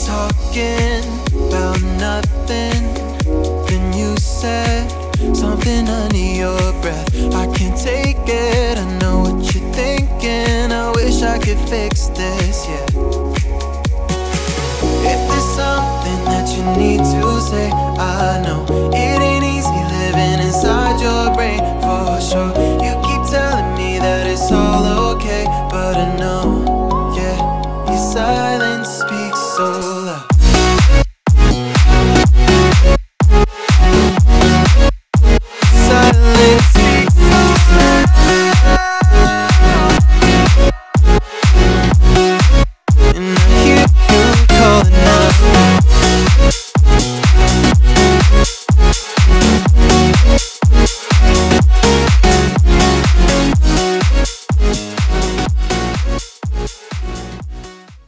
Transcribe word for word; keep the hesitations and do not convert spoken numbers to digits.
talking about nothing. Then you said something under your breath. I can't take it, I know what you're thinking. I wish I could fix this, yeah. If there's something that you need to say, I know it ain't easy living inside your brain, for sure. You keep telling me that it's all okay, but I know, yeah, your silence speaks so loud.